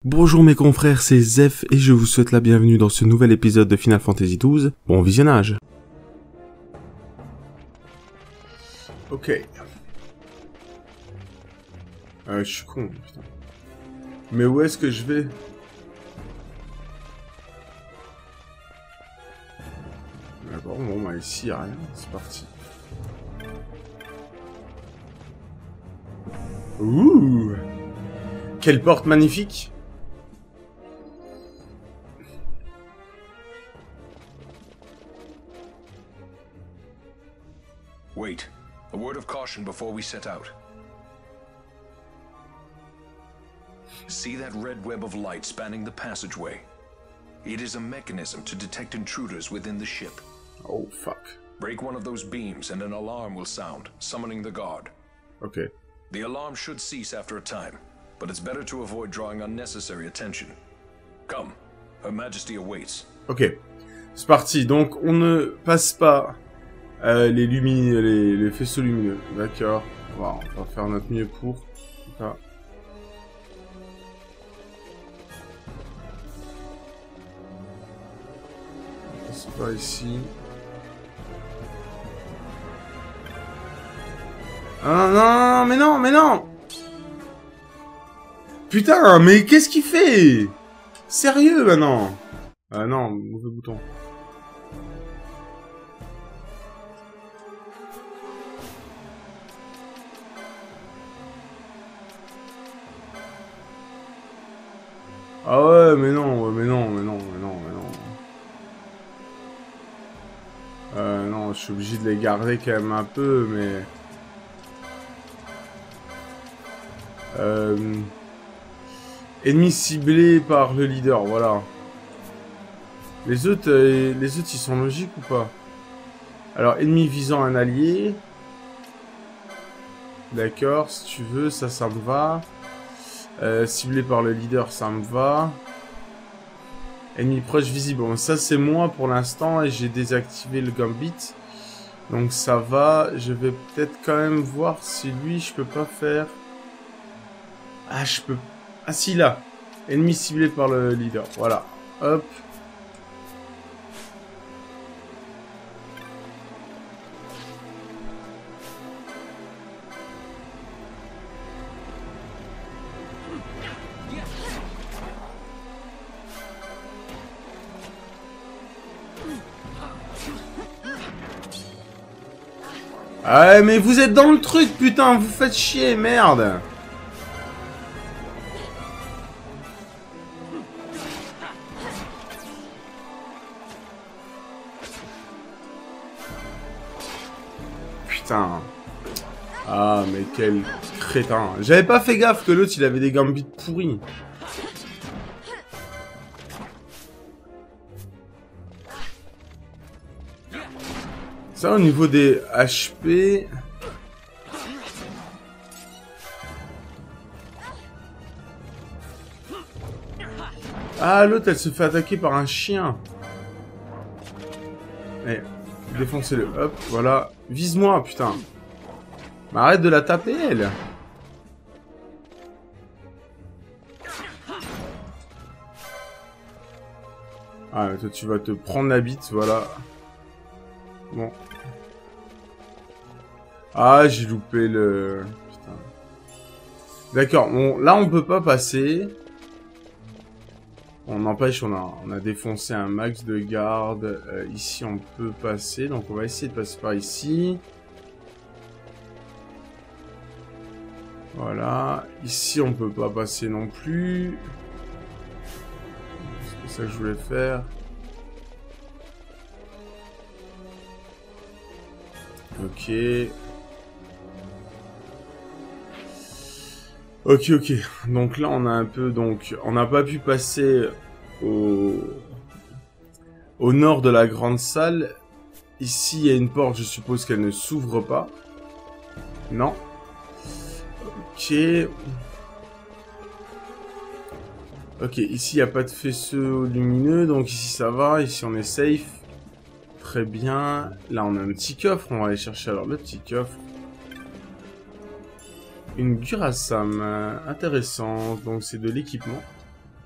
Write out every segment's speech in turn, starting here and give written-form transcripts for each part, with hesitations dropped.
Bonjour mes confrères, c'est Zef et je vous souhaite la bienvenue dans ce nouvel épisode de Final Fantasy XII. Bon visionnage. Ok. Je suis con, putain. Mais où est-ce que je vais? D'accord, bon bah ici y'a rien, c'est parti. Ouh! Quelle porte magnifique! Wait. A word of caution before we set out. See that red web of light spanning the passageway? It is a mechanism to detect intruders within the ship. Oh fuck. Break one of those beams and an alarm will sound, summoning the guard. Ok. The alarm should cease after a time, but it's better to avoid drawing unnecessary attention. Come, Her Majesty awaits. Ok. C'est parti, donc on ne passe pas les faisceaux lumineux. D'accord. On va faire notre mieux pour. Là. C'est pas ici. Ah non, mais non, mais non! Putain, mais qu'est-ce qu'il fait? Sérieux maintenant? Ah non, mauvais bouton. Ah ouais, mais non, mais non, mais non, mais non, mais non. Non, je suis obligé de les garder quand même un peu, mais... Ennemi ciblé par le leader, voilà. Les autres, ils sont logiques ou pas? Alors, ennemi visant un allié. D'accord, si tu veux, ça me va. Ciblé par le leader, ça me va. Ennemi proche visible. Bon, ça, c'est moi pour l'instant et j'ai désactivé le gambit. Donc, ça va. Je vais peut-être quand même voir si lui, je peux pas faire... Ah, je peux... Ah, si, là. Ennemi ciblé par le leader. Voilà. Hop. Ah, mais vous êtes dans le truc, putain. Vous faites chier, merde. Putain. Ah, mais quel crétin. J'avais pas fait gaffe que l'autre, il avait des gambits pourris. Ça, au niveau des HP... Ah, l'autre, elle se fait attaquer par un chien. Allez, défoncez-le. Hop, voilà. Vise-moi, putain. Mais arrête de la taper, elle. Ah, toi, tu vas te prendre la bite, voilà. Bon. Ah, j'ai loupé le... Putain. D'accord, bon, là, on peut pas passer. On n'empêche, on a défoncé un max de garde. Ici, on peut passer. Donc, on va essayer de passer par ici. Voilà. Ici, on peut pas passer non plus. C'est ça que je voulais faire. Ok. Ok. Donc là, on a un peu... Donc, on n'a pas pu passer au nord de la grande salle. Ici, il y a une porte. Je suppose qu'elle ne s'ouvre pas. Non. Ok. Ok, ici, il n'y a pas de faisceau lumineux. Donc ici, ça va. Ici, on est safe. Très bien. Là, on a un petit coffre. On va aller chercher alors le petit coffre. Une Gurasam, intéressante, donc c'est de l'équipement.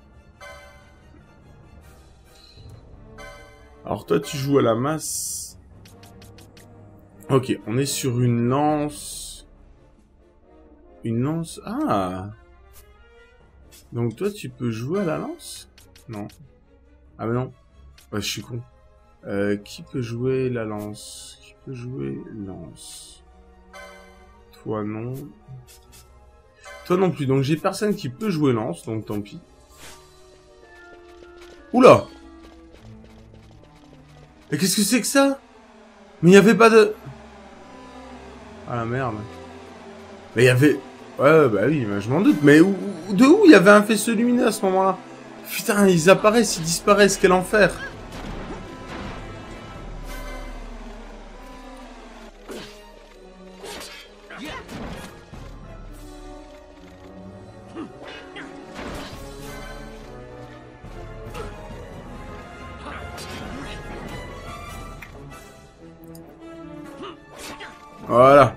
Alors toi, tu joues à la masse. Ok, on est sur une lance. Une lance... Ah! Donc toi, tu peux jouer à la lance? Non. Ah mais non. Ouais, je suis con. Qui peut jouer la lance? Qui peut jouer lance? Toi, non. Toi non plus. Donc j'ai personne qui peut jouer lance, donc tant pis. Oula! Mais qu'est-ce que c'est que ça? Mais il n'y avait pas de... Ah la merde. Mais il y avait... Ouais, bah oui, bah, je m'en doute. Mais de où il y avait un faisceau lumineux à ce moment-là? Putain, ils apparaissent, ils disparaissent, quel enfer! Voilà.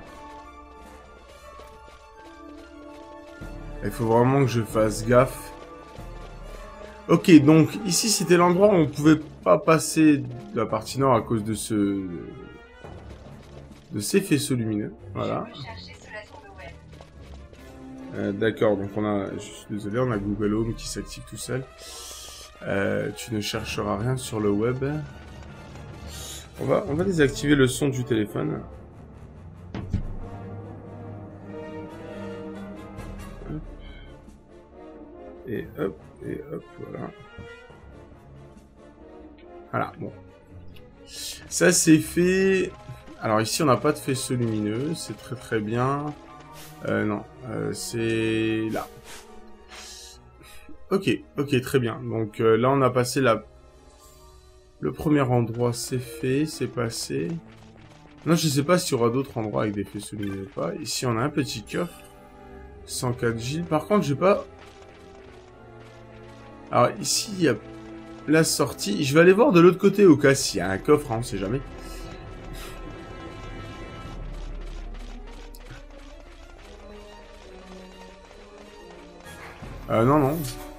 Il faut vraiment que je fasse gaffe. Ok, donc ici c'était l'endroit où on pouvait pas passer de la partie nord à cause de ces faisceaux lumineux. Voilà. D'accord, donc on a... Je suis désolé, on a Google Home qui s'active tout seul. Tu ne chercheras rien sur le web. On va désactiver le son du téléphone. Et hop, voilà. Voilà, bon. Ça, c'est fait. Alors ici, on n'a pas de faisceau lumineux. C'est très très bien. Non, c'est là. Ok, très bien. Donc là, on a passé le premier endroit, c'est fait, c'est passé. Non, je sais pas s'il y aura d'autres endroits avec des faisceaux lumineux ou pas. Ici, on a un petit coffre. 104 Gilles. Par contre, j'ai pas... Alors ici, il y a la sortie. Je vais aller voir de l'autre côté au cas s'il y a un coffre, hein, on sait jamais. Non.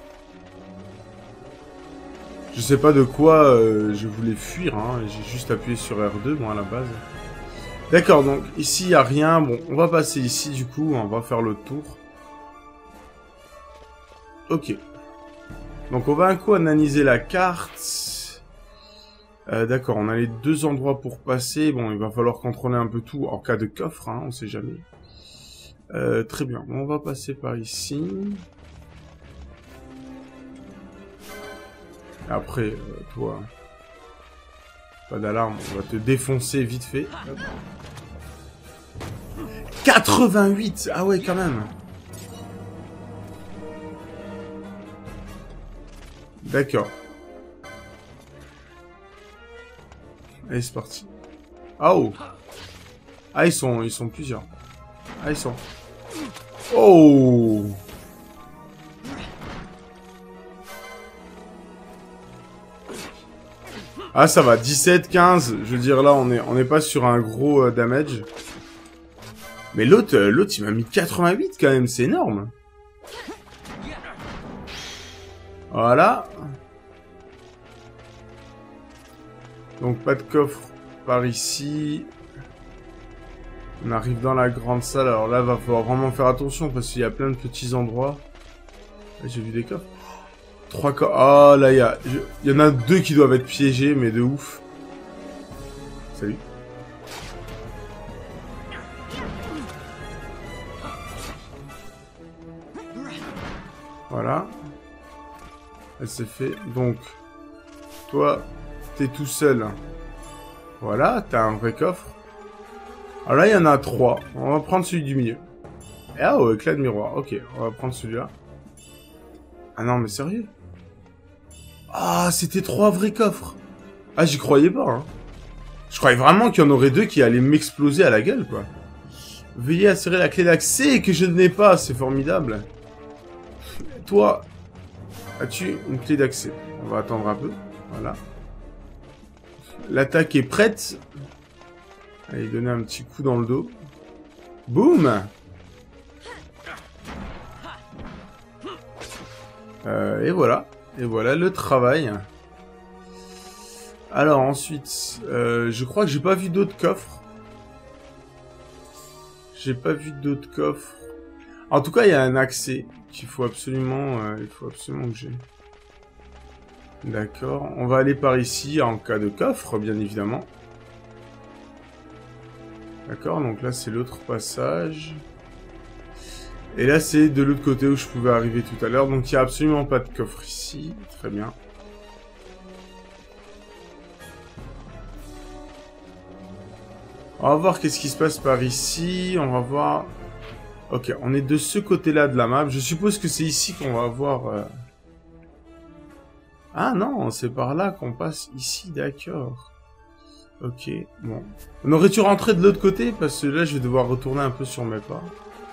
Je sais pas de quoi je voulais fuir, hein. J'ai juste appuyé sur R2, moi, à la base. D'accord, donc ici, il n'y a rien. Bon, on va passer ici, du coup. On va faire le tour. Ok. Donc on va un coup analyser la carte. D'accord, on a les deux endroits pour passer. Bon, il va falloir contrôler un peu tout en cas de coffre, hein, on sait jamais. Très bien, on va passer par ici. Après, toi... Pas d'alarme, on va te défoncer vite fait. Hop. 88! Ah ouais, quand même. D'accord. Allez, c'est parti. Oh! Ah, ils sont plusieurs. Ah, ils sont... Oh! Ah, ça va, 17, 15. Je veux dire, là, on est pas sur un gros damage. Mais l'autre, il m'a mis 88 quand même, c'est énorme. Voilà. Donc, pas de coffre par ici. On arrive dans la grande salle. Alors là, va falloir vraiment faire attention parce qu'il y a plein de petits endroits. J'ai vu des coffres. 3 coffres. Ah, là, il y en a 2 qui doivent être piégés, mais de ouf. Salut. Voilà. Elle s'est fait. Donc, toi, t'es tout seul. Voilà, t'as un vrai coffre. Alors là, il y en a 3. On va prendre celui du milieu. Et ah, oh, éclat de miroir. Ok, on va prendre celui-là. Ah non, mais sérieux? Ah, c'était 3 vrais coffres. Ah, j'y croyais pas, hein. Je croyais vraiment qu'il y en aurait 2 qui allaient m'exploser à la gueule, quoi. Veuillez assurer la clé d'accès que je n'ai pas, c'est formidable. Toi, as-tu une clé d'accès? On va attendre un peu, voilà. L'attaque est prête. Allez, donner un petit coup dans le dos. Boum! Et voilà. Et voilà le travail. Alors ensuite, je crois que j'ai pas vu d'autres coffres. J'ai pas vu d'autres coffres. En tout cas, il y a un accès qu'il faut absolument, que j'ai. D'accord. On va aller par ici en cas de coffre, bien évidemment. D'accord. Donc là, c'est l'autre passage. Et là, c'est de l'autre côté où je pouvais arriver tout à l'heure. Donc, il n'y a absolument pas de coffre ici. Très bien. On va voir qu'est-ce qui se passe par ici. On va voir... Ok, on est de ce côté-là de la map. Je suppose que c'est ici qu'on va voir... Ah non, c'est par là qu'on passe ici, d'accord. Ok, bon. On aurait dû rentrer de l'autre côté, parce que là, je vais devoir retourner un peu sur mes pas.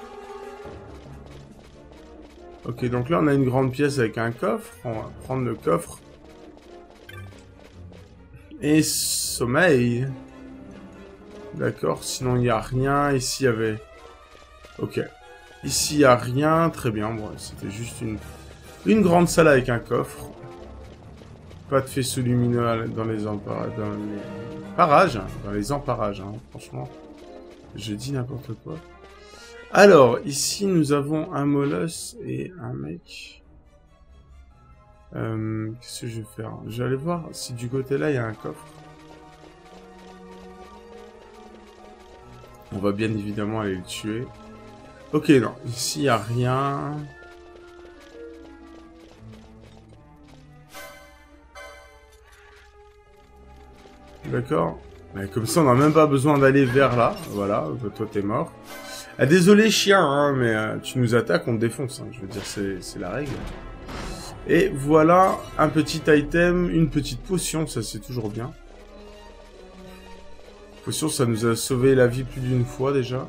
Ok, donc là, on a une grande pièce avec un coffre. On va prendre le coffre. Et sommeil. D'accord, sinon, il n'y a rien. Ici, il y avait... Ok. Ici, il n'y a rien. Très bien, bon, c'était juste une grande salle avec un coffre. Pas de faisceau lumineux dans les parages. Dans les emparages, hein, franchement. Je dis n'importe quoi. Alors, ici, nous avons un molosse et un mec. Qu'est-ce que je vais faire? Je vais aller voir si du côté-là, il y a un coffre. On va bien évidemment aller le tuer. Ok, non. Ici, il n'y a rien. D'accord. Comme ça, on n'a même pas besoin d'aller vers là. Voilà, toi, t'es mort. Ah, désolé, chien, hein, mais tu nous attaques, on te défonce. Hein. Je veux dire, c'est la règle. Et voilà, un petit item, une petite potion, ça c'est toujours bien. Potion, ça nous a sauvé la vie plus d'une fois, déjà.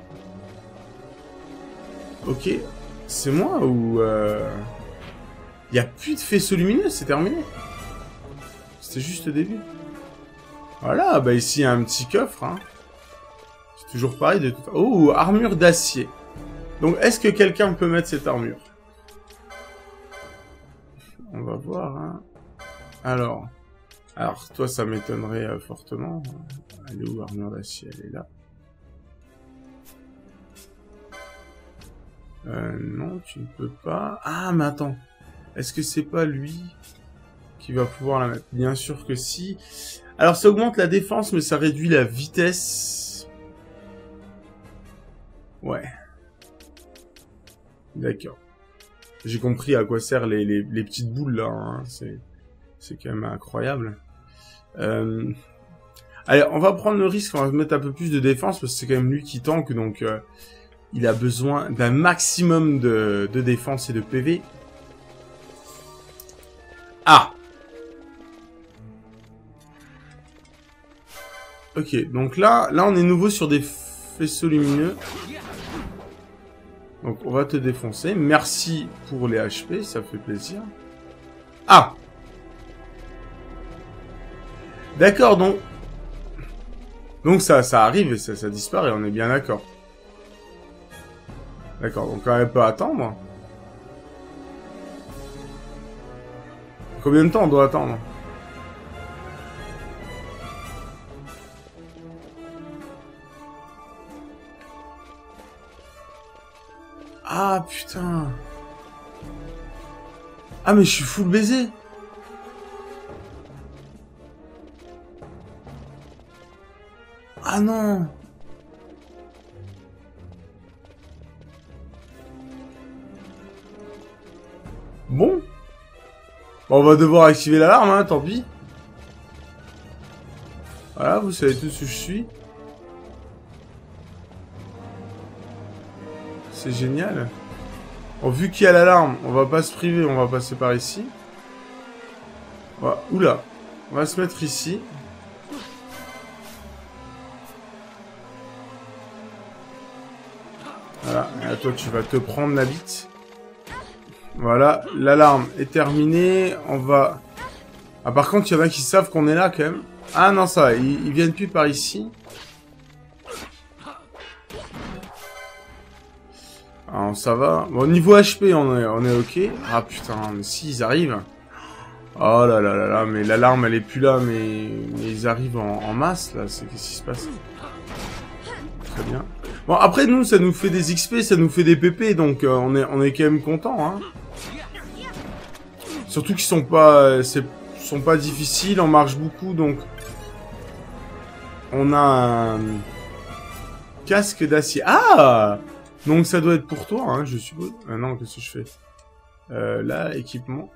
Ok, c'est moi ou... Il n'y a plus de faisceau lumineux, c'est terminé. C'était juste le début. Voilà, bah ici, il y a un petit coffre, hein. C'est toujours pareil de tout... Oh, armure d'acier. Donc, est-ce que quelqu'un peut mettre cette armure? On va voir, hein. Alors, toi, ça m'étonnerait fortement. Elle est où, armure d'acier? Elle est là. Non, tu ne peux pas... Ah, mais attends. Est-ce que c'est pas lui qui va pouvoir la mettre? Bien sûr que si. Alors, ça augmente la défense, mais ça réduit la vitesse. Ouais. D'accord. J'ai compris à quoi servent les petites boules, là. Hein. C'est quand même incroyable. Allez, on va prendre le risque, on va mettre un peu plus de défense, parce que c'est quand même lui qui tank, donc... il a besoin d'un maximum de défense et de PV. Ah! Ok, donc là, on est nouveau sur des faisceaux lumineux. Donc, on va te défoncer. Merci pour les HP, ça fait plaisir. Ah! D'accord, donc ça arrive et ça disparaît, on est bien d'accord. D'accord, donc elle peut attendre. Combien de temps on doit attendre? Ah, putain. Ah, mais je suis full baiser. Ah non. Bon. On va devoir activer l'alarme, hein, tant pis. Voilà, vous savez tous où je suis. C'est génial. Bon, vu qu'il y a l'alarme, on va pas se priver, on va passer par ici. Voilà. Oula. On va se mettre ici. Voilà. Et toi, tu vas te prendre la bite. Voilà, l'alarme est terminée. On va... Ah, par contre, il y en a qui savent qu'on est là, quand même. Ah non, ça va. Ils viennent plus par ici. Alors, ça va. Bon, niveau HP, on est ok. Ah, putain, mais si, ils arrivent. Oh là là là là, mais l'alarme elle est plus là, mais ils arrivent en masse là, qu'est-ce qui se passe? Très bien. Bon après nous ça nous fait des XP, ça nous fait des PP, donc on est quand même content, hein. Surtout qu'ils sont pas difficiles, on marche beaucoup, donc on a un casque d'acier. Ah! Donc ça doit être pour toi, hein, je suppose. Non, qu'est-ce que je fais? Là, équipement.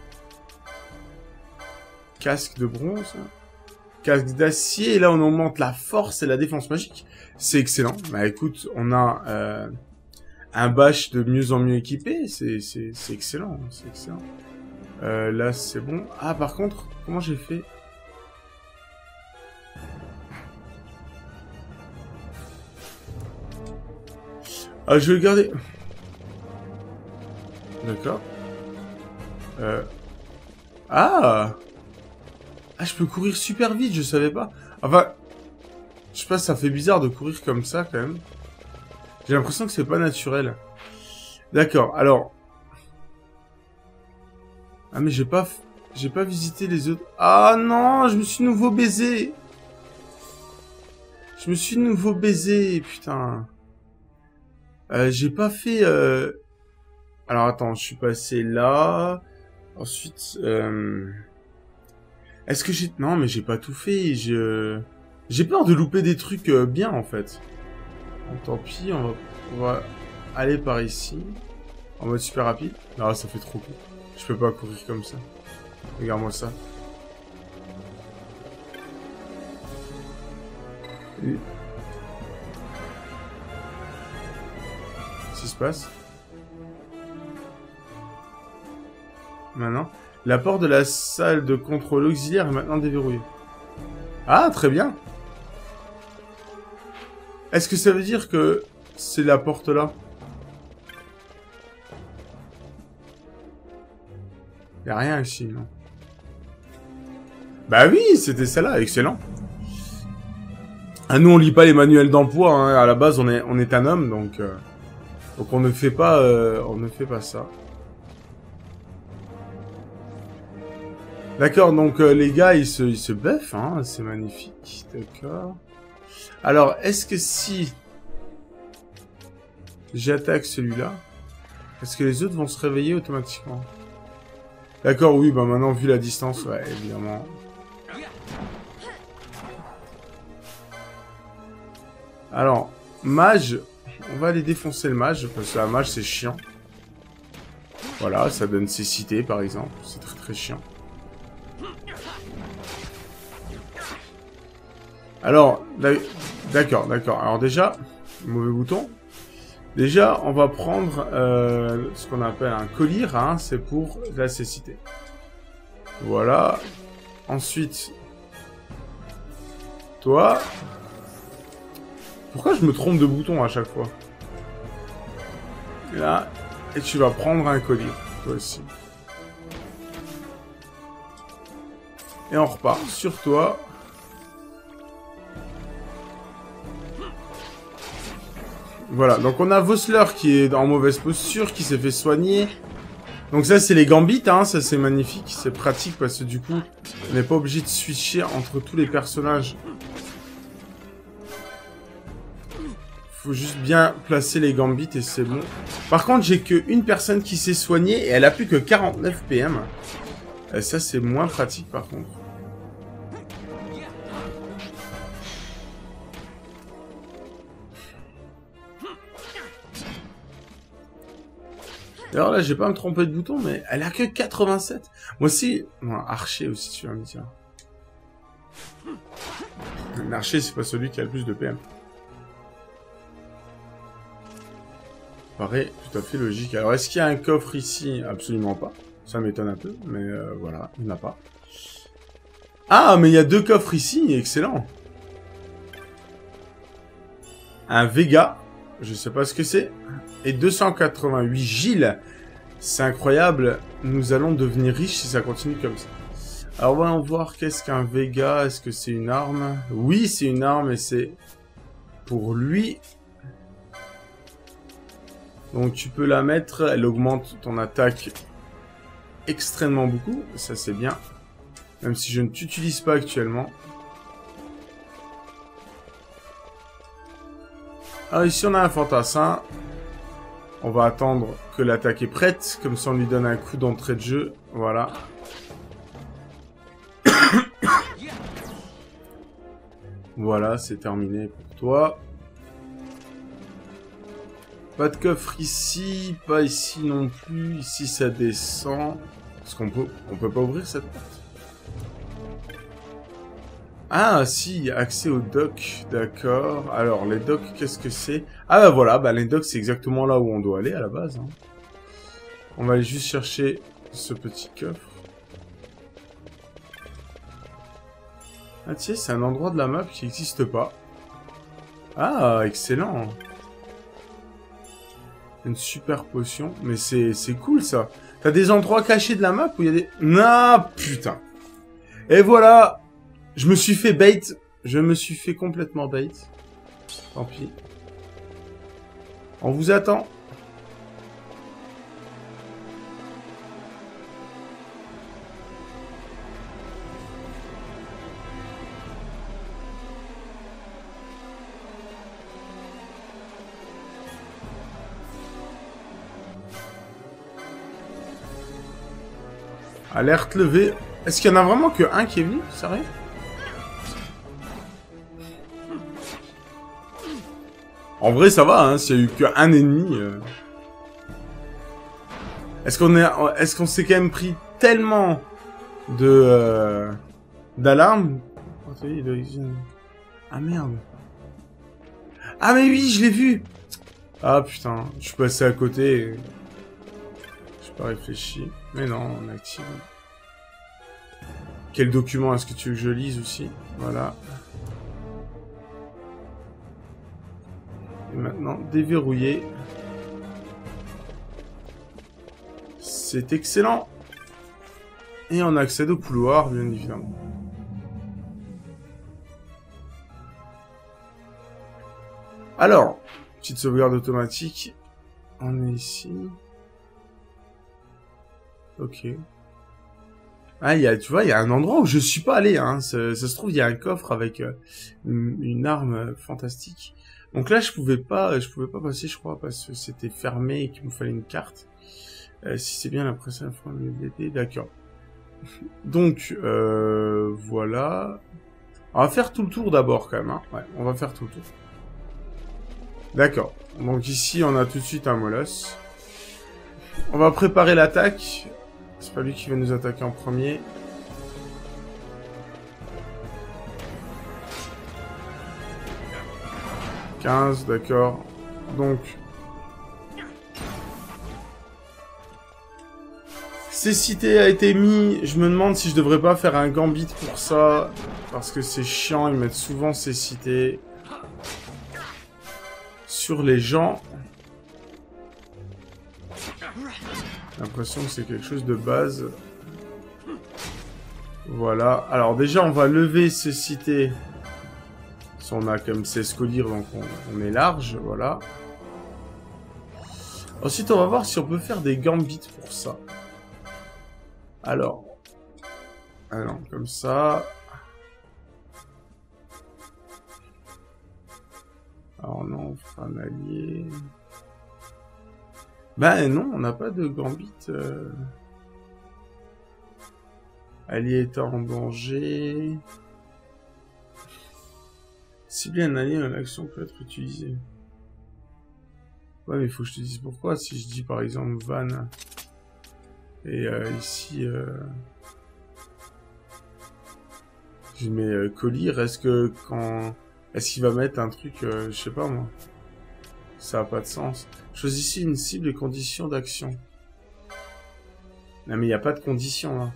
Casque de bronze. Casque d'acier, et là on augmente la force et la défense magique. C'est excellent. Bah écoute, on a un bash de mieux en mieux équipé, c'est excellent, c'est excellent. Là c'est bon. Ah par contre, comment j'ai fait? Ah je vais le garder. D'accord. Ah! Ah, je peux courir super vite, je savais pas. Enfin, je sais pas, ça fait bizarre de courir comme ça, quand même. J'ai l'impression que c'est pas naturel. D'accord, alors... Ah, mais j'ai pas visité les autres... Ah non, je me suis nouveau baisé. Je me suis nouveau baisé, putain. J'ai pas fait... Alors, attends, je suis passé là... Ensuite, est-ce que j'ai... Non, mais j'ai pas tout fait, j'ai peur de louper des trucs bien, en fait. Bon, tant pis, on va aller par ici. En mode super rapide. Non, ça fait trop court. Je peux pas courir comme ça. Regarde-moi ça. Qu'est-ce qui se passe? Maintenant, la porte de la salle de contrôle auxiliaire est maintenant déverrouillée. Ah, très bien. Est-ce que ça veut dire que c'est la porte là? Y'a rien ici, non? Bah oui, c'était celle-là, excellent. Ah, nous, on lit pas les manuels d'emploi, hein. À la base, on est un homme, donc on ne fait pas ça. D'accord, donc les gars, ils se buffent, hein, c'est magnifique, d'accord. Alors, est-ce que si j'attaque celui-là, est-ce que les autres vont se réveiller automatiquement? D'accord, oui, bah maintenant, vu la distance, ouais, évidemment. Alors, mage, on va aller défoncer le mage, parce que la mage, c'est chiant. Voilà, ça donne cécité, par exemple, c'est très très chiant. Alors, d'accord. Alors déjà, mauvais bouton. Déjà, on va prendre ce qu'on appelle un collyre, hein, c'est pour la cécité. Voilà. Ensuite, toi. Pourquoi je me trompe de bouton à chaque fois? Là, et tu vas prendre un collyre, toi aussi. Et on repart sur toi. Voilà, donc on a Vossler qui est en mauvaise posture, qui s'est fait soigner. Donc ça, c'est les gambits, hein, ça c'est magnifique, c'est pratique parce que du coup, on n'est pas obligé de switcher entre tous les personnages. Faut juste bien placer les gambits et c'est bon. Par contre, j'ai qu'une personne qui s'est soignée et elle a plus que 49 PM. Et ça, c'est moins pratique par contre. Alors là, j'ai pas à me tromper de bouton, mais elle a que 87. Moi aussi... Bon, archer aussi, tu vas me dire. Un archer, c'est pas celui qui a le plus de PM. Paraît tout à fait logique. Alors, est-ce qu'il y a un coffre ici? Absolument pas. Ça m'étonne un peu, mais voilà, il n'y en a pas. Ah, mais il y a 2 coffres ici, excellent. Un Vega, je sais pas ce que c'est. Et 288 Gilles. C'est incroyable. Nous allons devenir riches si ça continue comme ça. Alors, voyons voir qu'est-ce qu'un Vega. Est-ce que c'est une arme? Oui, c'est une arme et c'est pour lui. Donc, tu peux la mettre. Elle augmente ton attaque extrêmement beaucoup. Ça, c'est bien. Même si je ne t'utilise pas actuellement. Alors ici, on a un fantassin. On va attendre que l'attaque est prête. Comme ça, on lui donne un coup d'entrée de jeu. Voilà. Voilà, c'est terminé pour toi. Pas de coffre ici, pas ici non plus. Ici, ça descend. Est-ce qu'on peut pas ouvrir cette porte? Ah, si, accès aux docks, d'accord. Alors, les docks, qu'est-ce que c'est? Ah bah voilà, bah les docks, c'est exactement là où on doit aller à la base. Hein. On va aller juste chercher ce petit coffre. Ah tiens, c'est un endroit de la map qui n'existe pas. Ah, excellent. Une super potion. Mais c'est cool, ça. T'as des endroits cachés de la map où il y a des... Ah, putain. Et voilà. Je me suis fait bait. Je me suis fait complètement bait. Tant pis. On vous attend. Alerte levée. Est-ce qu'il y en a vraiment que un qui est venu? Sérieux? En vrai, ça va, hein, s'il y a eu qu'un ennemi. Est-ce qu'on s'est quand même pris tellement de d'alarme? Ah merde. Ah mais oui, je l'ai vu. Ah putain, je suis passé à côté. J'ai pas réfléchi. Mais non, on active. Quel document est-ce que tu veux que je lise aussi? Voilà. Et maintenant, déverrouiller. C'est excellent. Et on accède au couloir, bien évidemment. Alors, petite sauvegarde automatique. On est ici. Ok. Ah, tu vois, il y a un endroit où je suis pas allé. Hein. Ça se trouve, il y a un coffre avec une arme fantastique. Donc là, je pouvais pas passer, je crois, parce que c'était fermé et qu'il me fallait une carte. Si c'est bien la prochaine fois, d'accord. Donc, voilà. On va faire tout le tour d'abord, quand même. Hein. Ouais, on va faire tout le tour. D'accord. Donc ici, on a tout de suite un molosse. On va préparer l'attaque. C'est pas lui qui va nous attaquer en premier. « 15, d'accord. Donc... Cécité a été mis. Je me demande si je devrais pas faire un gambit pour ça. Parce que c'est chiant, ils mettent souvent cécité sur les gens. J'ai l'impression que c'est quelque chose de base. Voilà. Alors déjà, on va lever cécité. On a comme 16 colliers, donc on est large, voilà. Ensuite, on va voir si on peut faire des gambits pour ça. Alors, comme ça. Alors non, on fera un allié. Ben non, on n'a pas de gambit. Allié étant en danger. Cibler un allié, l'action peut être utilisée. Ouais, mais il faut que je te dise pourquoi. Si je dis par exemple Van et ici je mets colis, est-ce qu'il va mettre un truc, je sais pas moi. Ça a pas de sens. Choisissez une cible et conditions d'action. Non mais il n'y a pas de conditions là.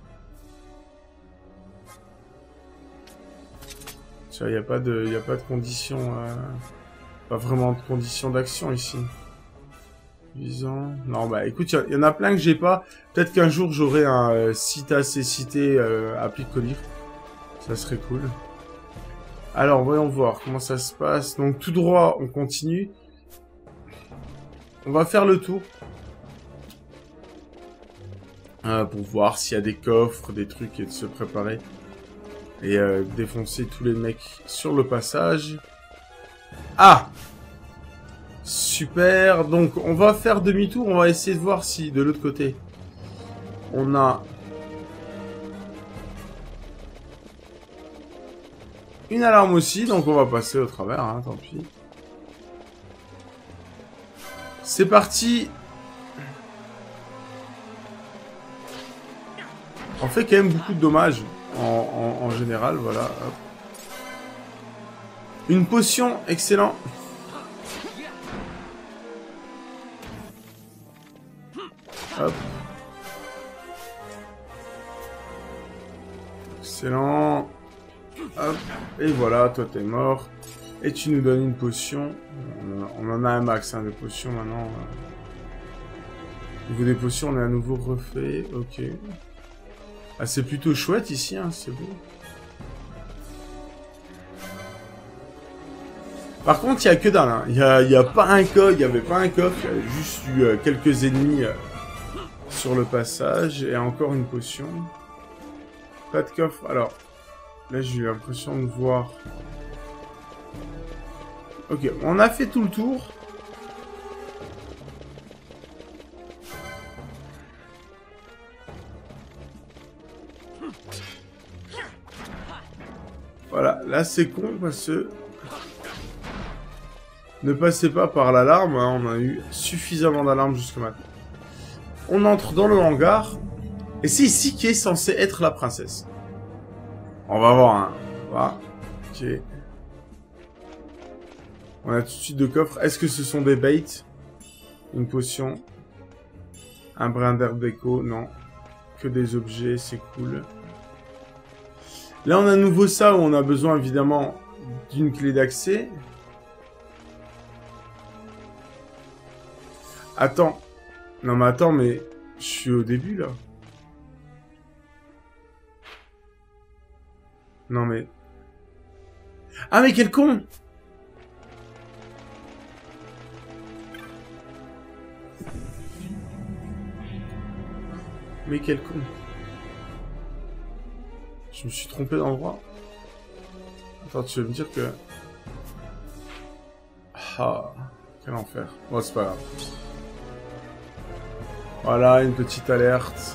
Il n'y a pas de conditions, pas vraiment de conditions d'action ici. Visant. Non, bah écoute, il y en a plein que j'ai pas. Peut-être qu'un jour j'aurai un cita cécité applique colis. Ça serait cool. Alors, voyons voir comment ça se passe. Donc tout droit, on continue. On va faire le tour. pour voir s'il y a des coffres, des trucs et de se préparer. Et défoncer tous les mecs sur le passage. Ah! Super, donc on va faire demi-tour, on va essayer de voir si de l'autre côté on a une alarme aussi, donc on va passer au travers, hein, tant pis. C'est parti. On fait quand même beaucoup de dommages en général, voilà. Hop. Une potion, excellent. Hop. Excellent. Hop. Et voilà, toi t'es mort. Et tu nous donnes une potion. On en a un max hein, de potions maintenant. Au niveau des potions, on est à nouveau refait. Ok. Ah, c'est plutôt chouette ici, hein, c'est beau. Par contre, il n'y a que dalle. Hein. Il y a pas un coffre, il n'y avait pas un coffre. Il y a juste eu quelques ennemis sur le passage. Et encore une potion. Pas de coffre. Alors, là, j'ai eu l'impression de voir... Ok, on a fait tout le tour. Voilà, là c'est con parce que... Ne passez pas par l'alarme, hein, on a eu suffisamment d'alarmes jusque maintenant. On entre dans le hangar. Et c'est ici qu'est censée être la princesse. On va voir, hein. Voilà. Ok. On a tout de suite de coffres. Est-ce que ce sont des baits? Une potion. Un brin d'herbe déco, non. Que des objets, c'est cool. Là, on a à nouveau ça où on a besoin évidemment d'une clé d'accès. Attends. Non mais attends, mais je suis au début là. Non mais... Ah mais quel con! Mais quel con. Je me suis trompé d'endroit. Attends, tu veux me dire que... Ah, quel enfer. Bon, c'est pas grave. Voilà, une petite alerte.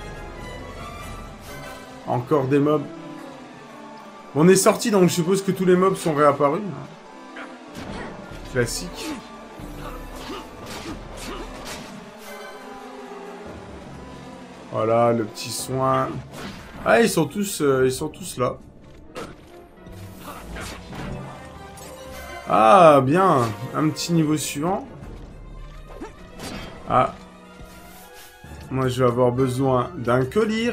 Encore des mobs. On est sorti, donc je suppose que tous les mobs sont réapparus. Classique. Voilà, le petit soin. Ah, ils sont tous là. Ah, bien. Un petit niveau suivant. Ah. Moi, je vais avoir besoin d'un collier.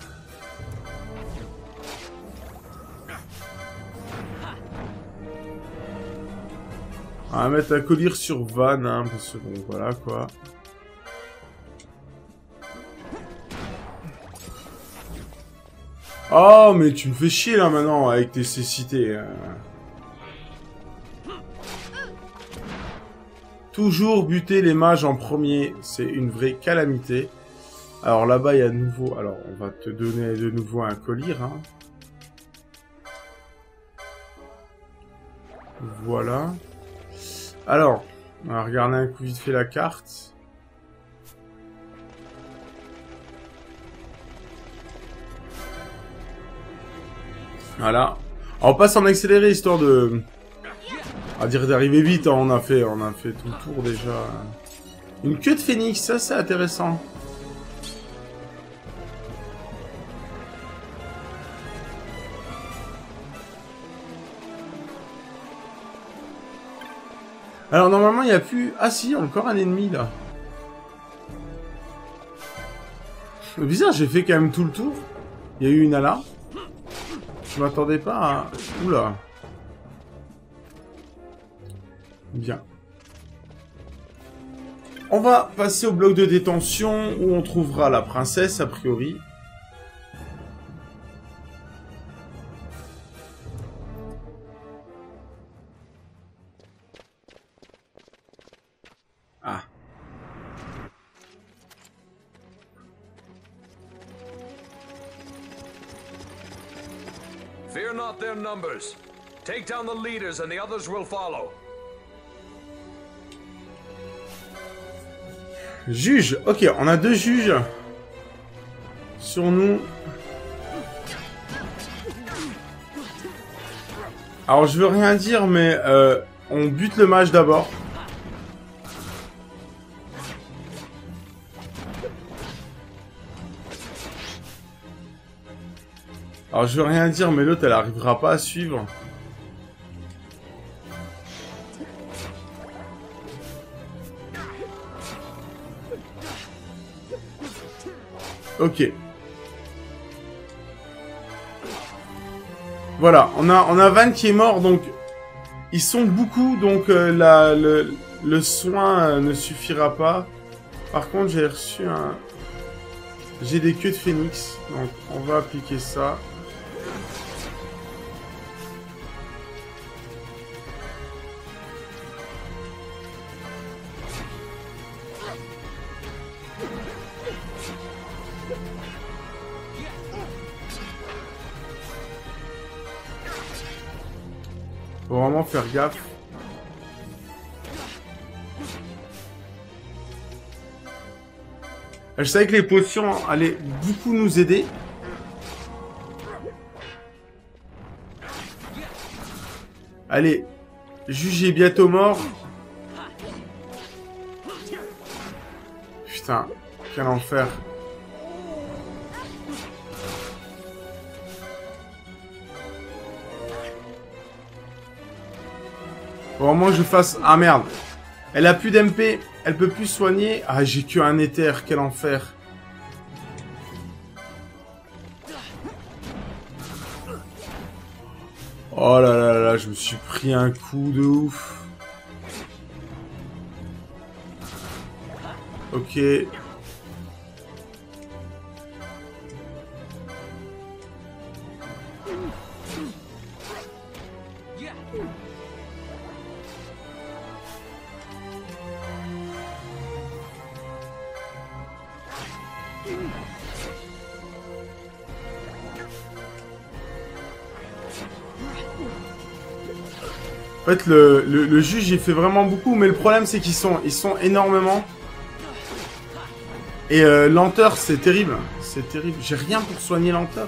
On va mettre un collier sur Van, hein, parce que bon, voilà, quoi. Oh, mais tu me fais chier, là, maintenant, avec tes cécités. Toujours buter les mages en premier, c'est une vraie calamité. Alors, là-bas, il y a de nouveau... Alors, on va te donner de nouveau un collier, hein. Voilà. Alors, on va regarder un coup vite fait la carte. Voilà. On passe en accéléré histoire de... On va dire d'arriver vite, hein. On a fait tout le tour déjà. Une queue de phénix, ça c'est intéressant. Alors normalement il n'y a plus... Ah si, encore un ennemi là. Bizarre, j'ai fait quand même tout le tour. Il y a eu une alarme. Je m'attendais pas à... Oula. Bien. On va passer au bloc de détention où on trouvera la princesse a priori. Ah. Fear not their numbers. Take down the leaders and the others will follow. Juge. Ok, on a 2 juges sur nous. Alors, je veux rien dire, mais on bute le mage d'abord. Alors, je veux rien dire, mais l'autre, elle arrivera pas à suivre. Ok. Voilà, on a Van qui est mort, donc ils sont beaucoup, donc le soin ne suffira pas. Par contre, j'ai reçu un... J'ai des queues de phénix, donc on va appliquer ça. Faut vraiment faire gaffe. Je savais que les potions allaient beaucoup nous aider. Allez, Juge est bientôt mort. Putain, quel enfer. Faut vraiment que je fasse... Ah merde. Elle a plus d'MP. Elle peut plus soigner. Ah, j'ai que un éther. Quel enfer. Oh là là là, je me suis pris un coup de ouf. Ok. En fait, le juge, il fait vraiment beaucoup, mais le problème, c'est qu'ils sont énormément. Et lenteur, c'est terrible. C'est terrible. J'ai rien pour soigner lenteur.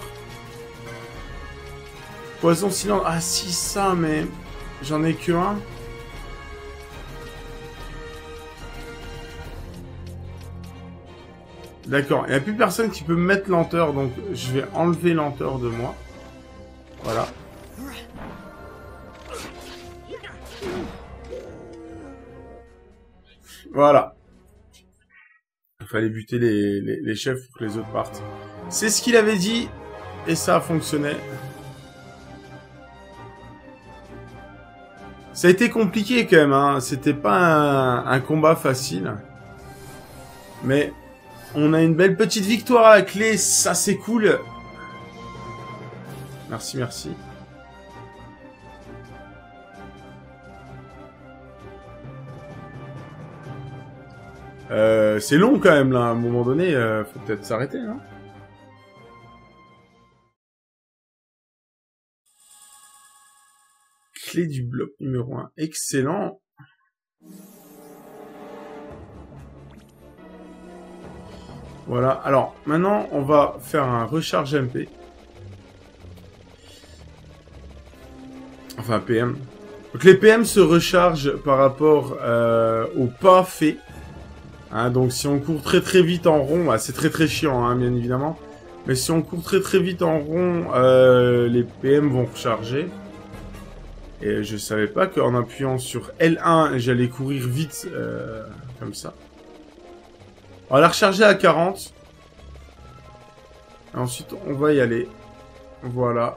Poison silence. Ah si, ça, mais j'en ai que un. D'accord. Il n'y a plus personne qui peut me mettre lenteur, donc je vais enlever lenteur de moi. Voilà. Voilà. Il fallait buter les chefs pour que les autres partent. C'est ce qu'il avait dit. Et ça a fonctionné. Ça a été compliqué quand même. Hein. C'était pas un combat facile. Mais on a une belle petite victoire à la clé. Ça, c'est cool. Merci, merci. C'est long quand même là, à un moment donné, faut peut-être s'arrêter, hein. Clé du bloc numéro 1, excellent. Voilà, alors maintenant on va faire un recharge MP. Enfin PM. Donc les PM se rechargent par rapport au pas fait. Hein, donc si on court très vite en rond, bah, c'est très chiant, hein, bien évidemment. Mais si on court très vite en rond, les PM vont recharger. Et je savais pas qu'en appuyant sur L1, j'allais courir vite comme ça. On va la recharger à 40. Et ensuite, on va y aller. Voilà.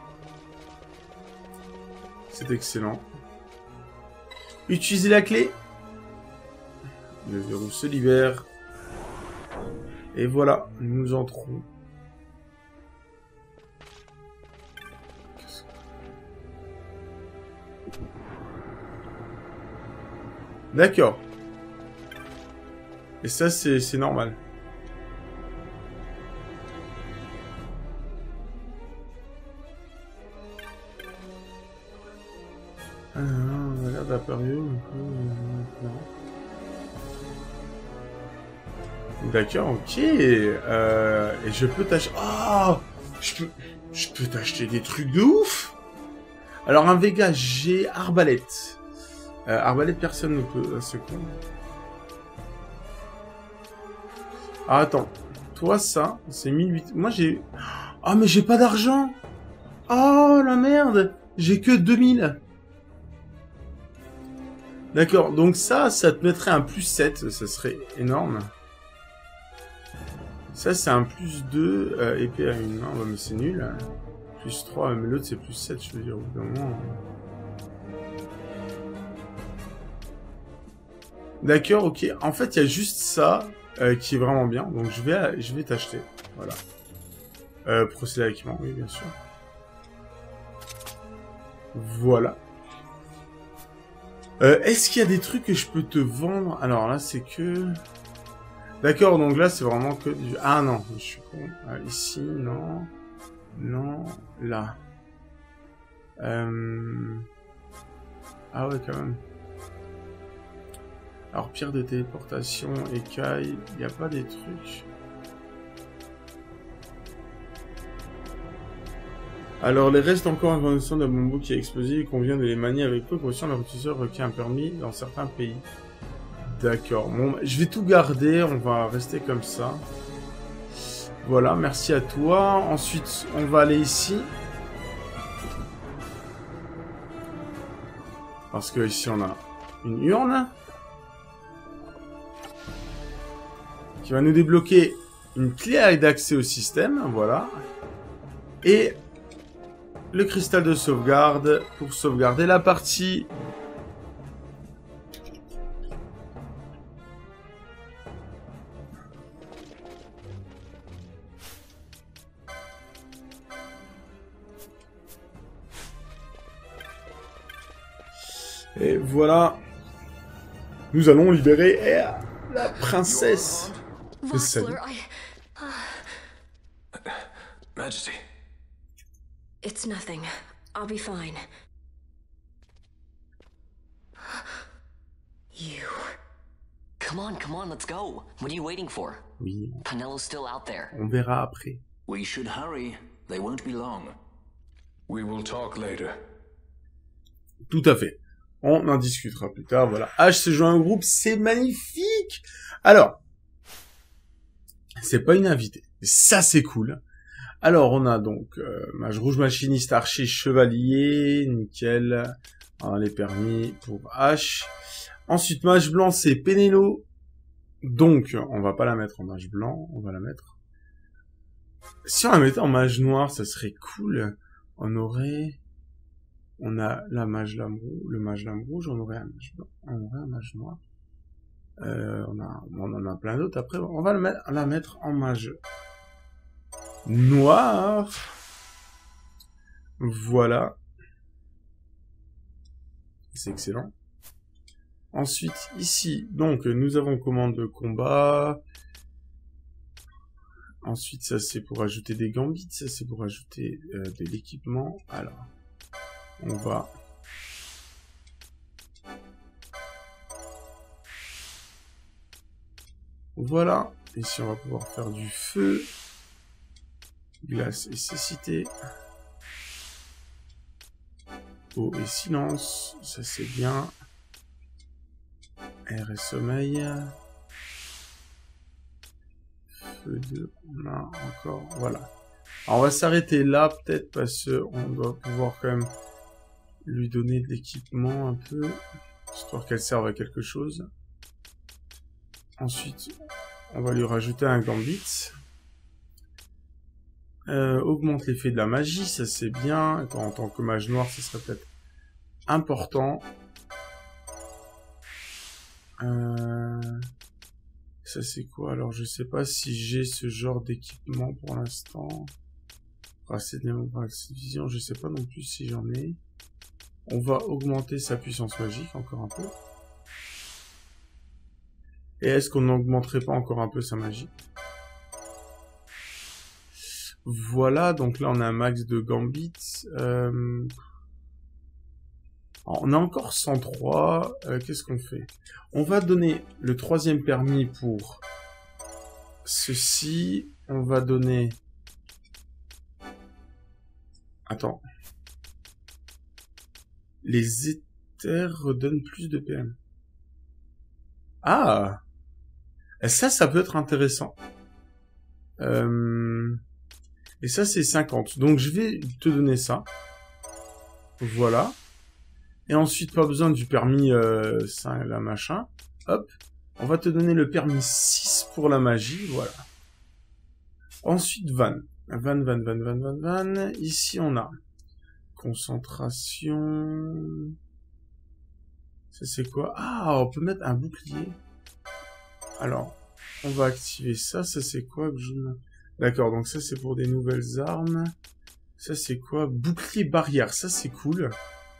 C'est excellent. Utilisez la clé. Le verrou se libère. Et voilà, nous entrons. D'accord. Et ça, c'est normal. Regarde apparu. D'accord, ok. Et je peux t'acheter... Oh, je peux t'acheter des trucs de ouf. Alors un Vega G arbalète. Arbalète, personne ne peut se con. Ah, attends. Toi, ça, c'est 1008. Moi, j'ai... Ah, mais j'ai pas d'argent. Oh, la merde. J'ai que 2000. D'accord, donc ça te mettrait un plus 7. Ça serait énorme. Ça, c'est un plus 2. Épée à 1 main. Mais c'est nul. Plus 3. Mais l'autre, c'est plus 7, je veux dire. Au bout d'un moment... D'accord, ok. En fait, il y a juste ça qui est vraiment bien. Donc, je vais t'acheter. Voilà. Procéder à l'équipement, oui, bien sûr. Voilà. Est-ce qu'il y a des trucs que je peux te vendre? Alors là, c'est que... D'accord, donc là, c'est vraiment que du... Ah non, je suis con. Ici, non. Non, là. Ah ouais, quand même. Alors, pierre de téléportation, écaille, il n'y a pas des trucs. Alors, les restes encore en condition d'un bonbon qui a explosé, il convient de les manier avec précaution. L'amortisseur requiert un permis dans certains pays. D'accord. Bon, je vais tout garder, on va rester comme ça. Voilà, merci à toi. Ensuite, on va aller ici. Parce que ici, on a une urne. Qui va nous débloquer une clé d'accès au système, voilà. Et le cristal de sauvegarde pour sauvegarder la partie. Et voilà. Nous allons libérer la princesse. Vossler, Majesty. It's nothing. I'll be fine. You. Come on, let's go. What are you waiting for? Oui. Penello's still out there. On verra après. We should hurry. They won't be long. We will talk later. Tout à fait. On en discutera plus tard, voilà. H se joint au groupe, c'est magnifique. Alors, c'est pas une invitée. Ça, c'est cool. Alors, on a donc mage rouge, machiniste, archer, chevalier, nickel. Les permis pour H. Ensuite, mage blanc, c'est Penelo. Donc, on va pas la mettre en mage blanc, on va la mettre... Si on la mettait en mage noir, ça serait cool. On a le mage lame rouge, on aurait un mage blanc, on aurait un mage noir. On en a plein d'autres. Après, on va la mettre en mage noir. Voilà. C'est excellent. Ensuite, ici, donc, nous avons commande de combat. Ensuite, ça, c'est pour ajouter des gambits. Ça, c'est pour ajouter de l'équipement. Alors, on va... Voilà. Ici, on va pouvoir faire du feu. Glace et cécité. Eau et silence. Ça, c'est bien. Air et sommeil. Feu 2. On a encore... Voilà. Alors, on va s'arrêter là, peut-être, parce qu'on doit pouvoir quand même lui donner de l'équipement un peu. Histoire qu'elle serve à quelque chose. Ensuite, on va lui rajouter un gambit. Augmente l'effet de la magie, ça c'est bien. En tant que mage noir, ce serait peut-être important. Ça c'est quoi? Alors je sais pas si j'ai ce genre d'équipement pour l'instant. C'est de vision, je sais pas non plus si j'en ai. On va augmenter sa puissance magique encore un peu. Et est-ce qu'on n'augmenterait pas encore un peu sa magie? Voilà, donc là on a un max de gambits. Alors Alors, on a encore 103. Qu'est-ce qu'on fait? On va donner le 3e permis pour ceci. On va donner... Attends. Les éthers redonnent plus de PM. Ah! Ça peut être intéressant. Et ça, c'est 50. Donc, je vais te donner ça. Voilà. Et ensuite, pas besoin du permis, ça, la machin. Hop. On va te donner le permis 6 pour la magie. Voilà. Ensuite, van. Van. Ici, on a concentration. Ça, c'est quoi? Ah, on peut mettre un bouclier. Alors, on va activer ça. Ça, c'est quoi? D'accord, donc ça, c'est pour des nouvelles armes. Ça, c'est quoi? Bouclier barrière. Ça, c'est cool.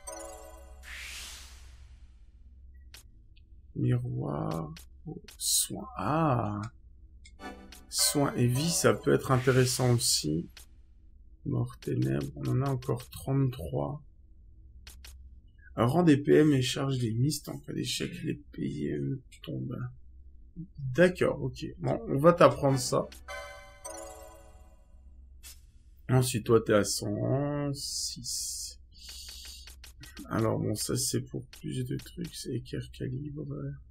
Miroir. Oh, soin. Ah! Soin et vie, ça peut être intéressant aussi. Mort ténèbres, on en a encore 33. Alors, rend des PM et charge des mistes en cas d'échec, les PM tombent. D'accord, ok. Bon, on va t'apprendre ça. Ensuite, toi, t'es à 106. Alors, bon, ça, c'est pour plus de trucs. C'est équerre calibre.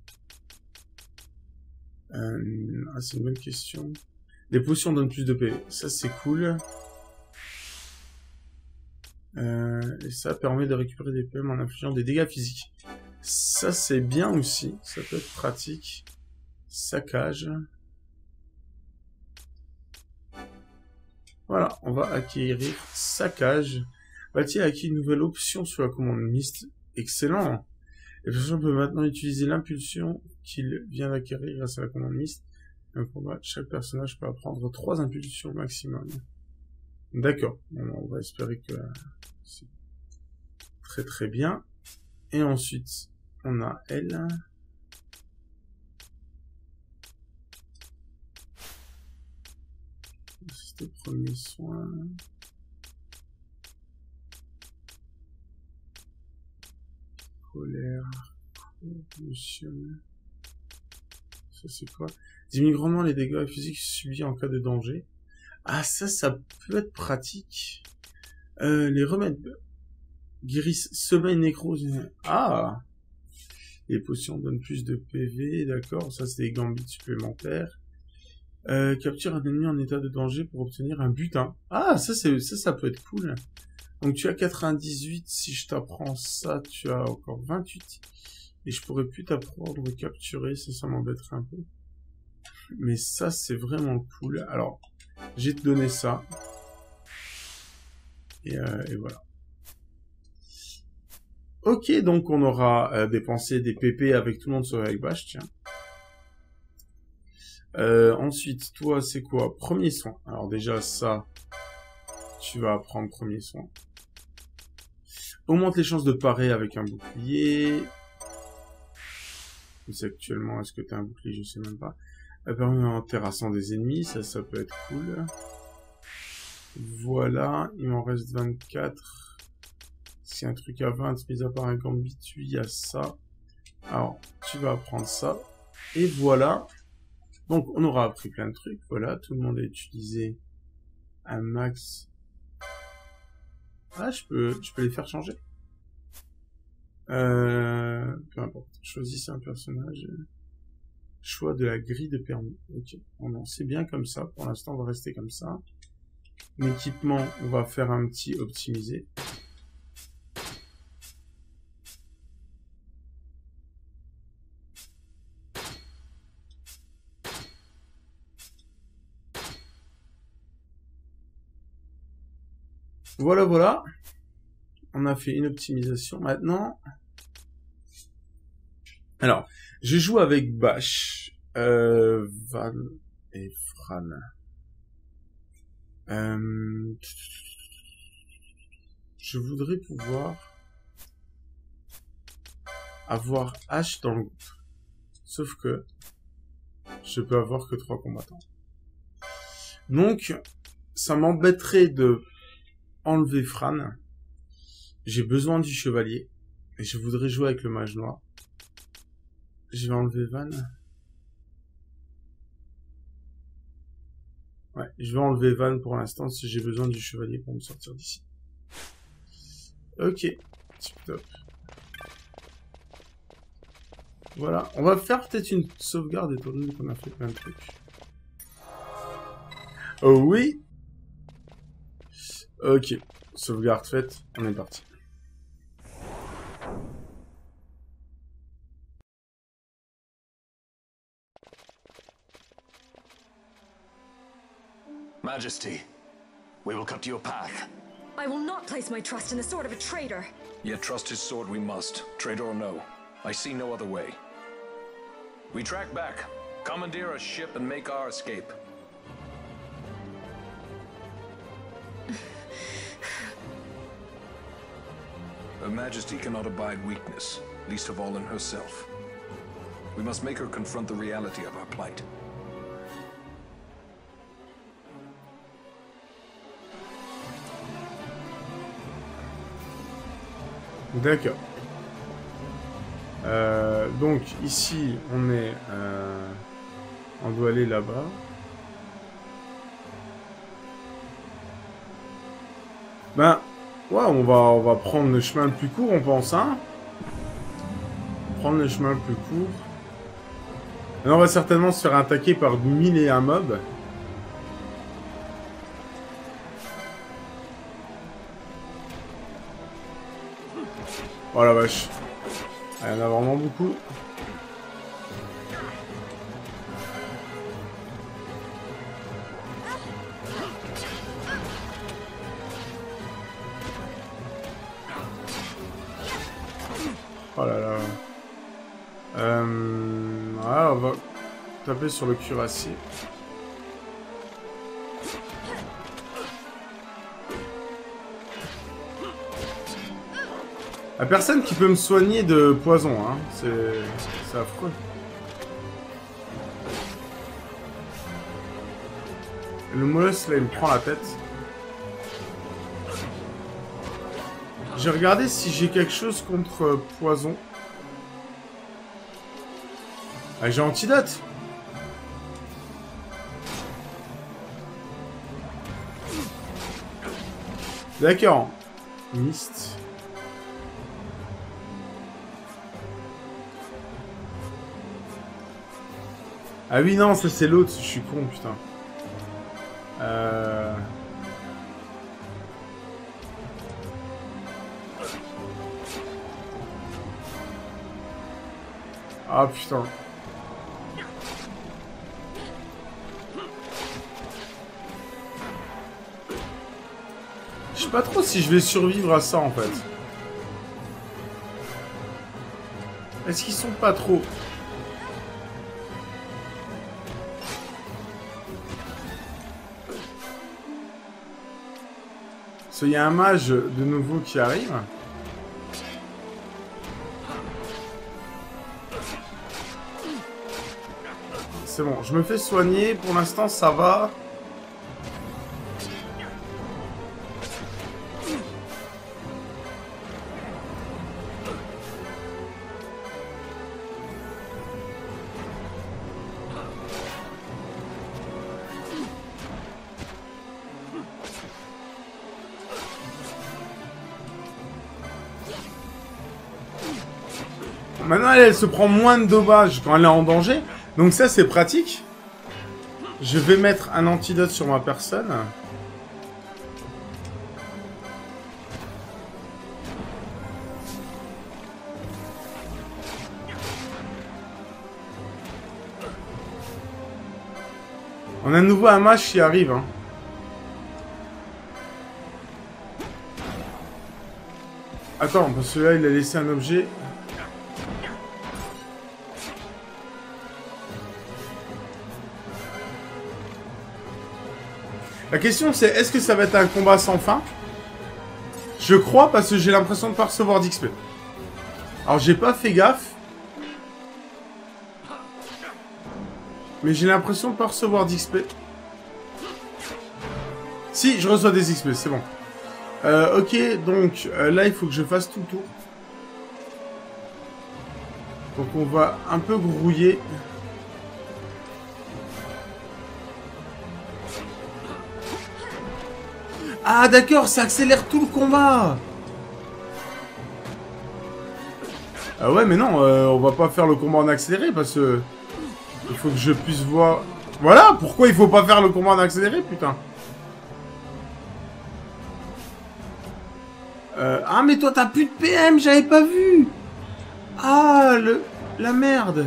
Ah, c'est une bonne question. Les potions donnent plus de PV. Ça, c'est cool. Et ça permet de récupérer des PM en infligeant des dégâts physiques. Ça, c'est bien aussi. Ça peut être pratique. Saccage. Voilà, on va acquérir saccage. Va-t-il acquis une nouvelle option sur la commande mist? Excellent. Le personnage peut maintenant utiliser l'impulsion qu'il vient d'acquérir grâce à la commande mist. Un combat, chaque personnage peut apprendre 3 impulsions maximum. D'accord. Bon, on va espérer que c'est très très bien. Et ensuite, on a elle. C'était le premier soin. Colère. Commotion. Ça c'est quoi? Diminue grandement les dégâts physiques subis en cas de danger. Ah ça peut être pratique. Les remèdes guérissent sommeil, nécrose. Ah! Les potions donnent plus de PV, d'accord. Ça c'est des gambits supplémentaires. Capture un ennemi en état de danger pour obtenir un butin. Ah, ça peut être cool. Donc tu as 98, si je t'apprends ça, tu as encore 28. Et je pourrais plus t'apprendre de capturer, ça m'embêterait un peu. Mais ça, c'est vraiment cool. Alors, j'ai te donné ça. Et voilà. Ok, donc on aura dépensé des PP avec tout le monde sur Bash, tiens. Ensuite, toi, c'est quoi? Premier soin. Alors déjà, ça, tu vas apprendre premier soin. Augmente les chances de parer avec un bouclier. Je sais actuellement, est-ce que tu as un bouclier? Je sais même pas. Permet en terrassant des ennemis, ça peut être cool. Voilà, il m'en reste 24. Si un truc à 20, mis à part un gambit, il y a ça. Alors, tu vas apprendre ça. Et voilà. Donc, on aura appris plein de trucs. Voilà, tout le monde a utilisé un max. Ah, je peux les faire changer. Peu importe. Choisissez un personnage. Choix de la grille de permis. Ok. Bon, c'est bien comme ça. Pour l'instant, on va rester comme ça. L'équipement, on va faire un petit optimisé. Voilà, voilà. On a fait une optimisation. Maintenant... Alors, je joue avec Bash, Val et Fran. Je voudrais pouvoir avoir H dans le groupe. Sauf que je peux avoir que 3 combattants. Donc, ça m'embêterait de enlever Fran. J'ai besoin du chevalier. Et je voudrais jouer avec le mage noir. Je vais enlever Van. Ouais, je vais enlever Van pour l'instant si j'ai besoin du chevalier pour me sortir d'ici. Ok, tip top. Voilà, on va faire peut-être une sauvegarde étant donné qu'on a fait plein de trucs. Oh oui. Ok, sauvegarde faite, on est parti. Majesty, we will cut your path. I will not place my trust in the sword of a traitor. Yet trust his sword we must, traitor or no. I see no other way. We track back, commandeer a ship and make our escape. Her Majesty cannot abide weakness, least of all in herself. We must make her confront the reality of our plight. D'accord. Donc ici on est, on doit aller là-bas. Ben ouais, on va prendre le chemin le plus court, on pense, hein. Prendre le chemin le plus court. Et on va certainement se faire attaquer par 1001 mobs. Oh la vache. Il y en a vraiment beaucoup. Oh là là. Voilà, on va taper sur le cuirassier. La personne qui peut me soigner de poison, hein. C'est affreux. Le molosse, là, il me prend la tête. J'ai regardé si j'ai quelque chose contre poison. Ah, j'ai antidote. D'accord. Mist. Ah oui, non, ça c'est l'autre, je suis con, putain. Ah putain. Je sais pas trop si je vais survivre à ça en fait. Est-ce qu'ils sont pas trop... Il y a un mage de nouveau qui arrive. C'est bon, je me fais soigner. Pour l'instant, ça va. Maintenant, elle se prend moins de dommages quand elle est en danger. Donc ça, c'est pratique. Je vais mettre un antidote sur ma personne. On a à nouveau un mage qui arrive. Hein. Attends, parce que là, il a laissé un objet... La question c'est, est-ce que ça va être un combat sans fin? Je crois parce que j'ai l'impression de pas recevoir d'XP. Alors j'ai pas fait gaffe. Mais j'ai l'impression de pas recevoir d'XP. Si, je reçois des XP, c'est bon. Ok, donc là il faut que je fasse tout le tour. Donc on va un peu grouiller. Ah d'accord, ça accélère tout le combat. Ah ouais mais non, on va pas faire le combat en accéléré parce que... Il faut que je puisse voir... Voilà, pourquoi il faut pas faire le combat en accéléré, putain. Ah mais toi t'as plus de PM, j'avais pas vu. Ah, la merde.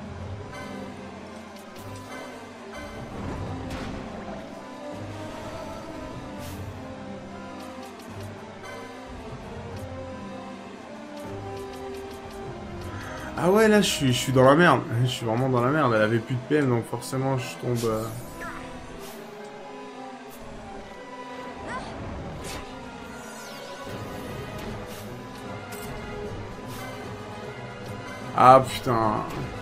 Ah ouais, là, je suis dans la merde. Je suis vraiment dans la merde. Elle avait plus de PM, donc forcément, je tombe... Ah, putain.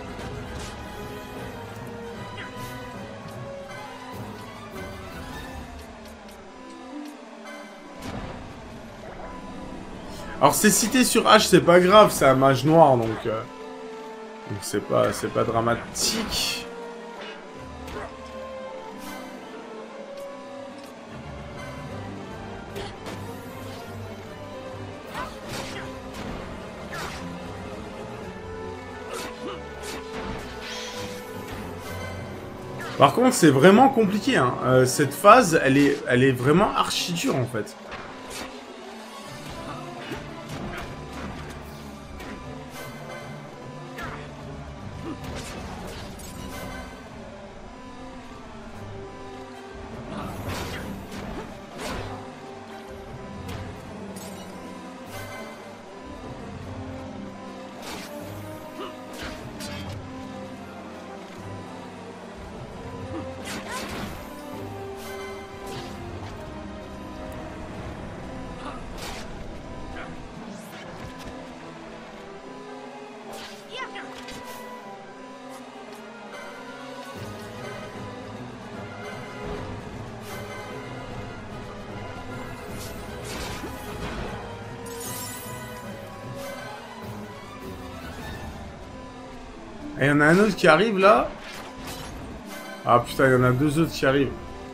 Alors, c'est cité sur H, c'est pas grave, c'est un mage noir, donc c'est pas dramatique. Par contre, c'est vraiment compliqué, hein. Cette phase, elle est vraiment archi dure, en fait. Et il y en a un autre qui arrive là. Ah putain, il y en a deux autres qui arrivent.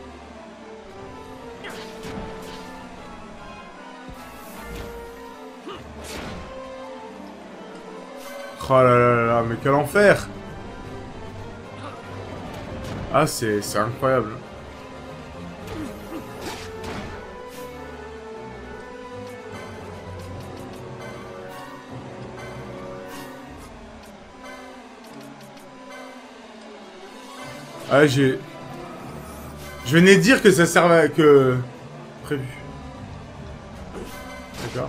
Oh là là là là, mais quel enfer! Ah, c'est incroyable. Ah, je venais de dire que ça servait à... que... Prévu. D'accord.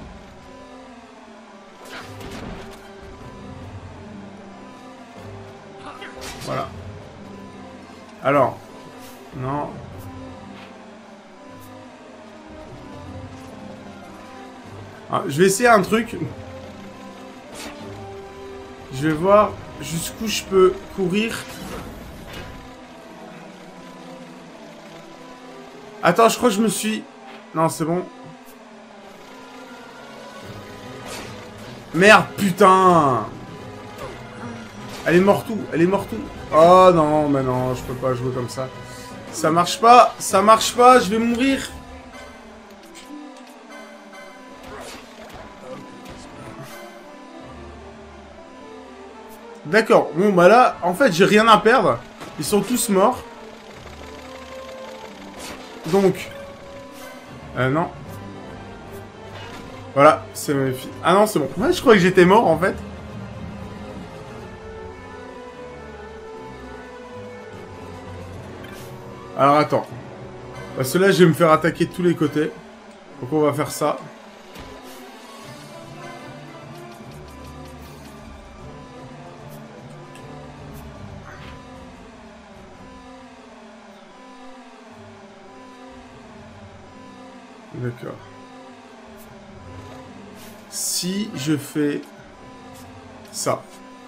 Voilà. Alors. Non. Ah, je vais essayer un truc. Je vais voir jusqu'où je peux courir. Attends, je crois que je me suis... Non, c'est bon. Merde, putain! Elle est morte où? Elle est morte où? Oh non, mais non, je peux pas jouer comme ça. Ça marche pas, je vais mourir. D'accord, bon bah là, en fait, j'ai rien à perdre. Ils sont tous morts. Donc... non. Voilà, c'est ma fille. Ah non, c'est bon. Ouais, je croyais que j'étais mort, en fait. Alors, attends. Parce que là, je vais me faire attaquer de tous les côtés. Donc, on va faire ça. D'accord. Si je fais ça,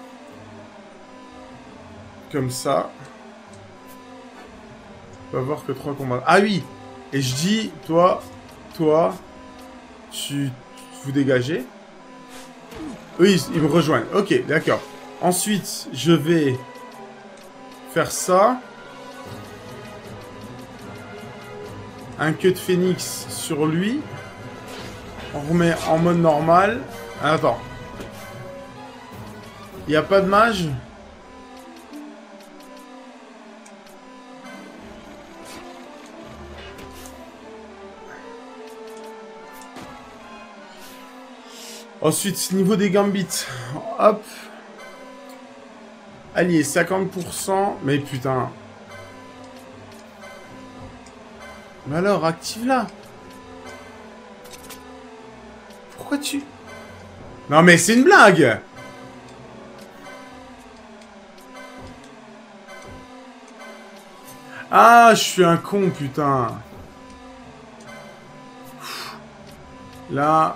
comme ça, on va voir que 3 combats. Ah oui. Et je dis, toi, vous dégagez. Eux, ils me rejoignent. Ok, d'accord. Ensuite, je vais faire ça. Un queue de phénix sur lui. On remet en mode normal. Attends. Il n'y a pas de mage? Ensuite, niveau des gambits. Hop. Allié, 50%. Mais putain. Mais alors, active-la. Pourquoi tu... Non mais c'est une blague. Ah, je suis un con, putain. Là...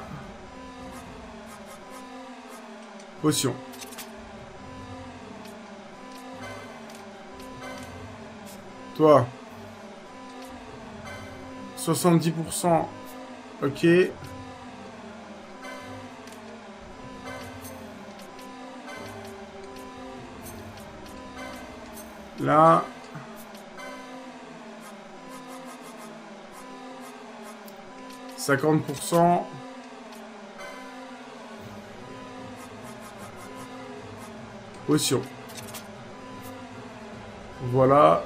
Potion. Toi. 70%. Ok. Là. « 50%. Potion. Voilà.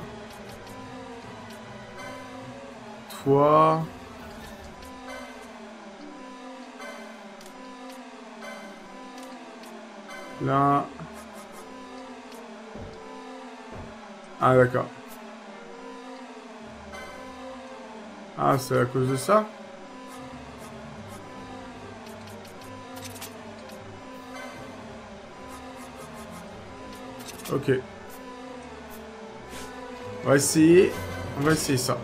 Toi. Là. Ah, d'accord. Ah, c'est à cause de ça? Ok. On va essayer. On va essayer ça.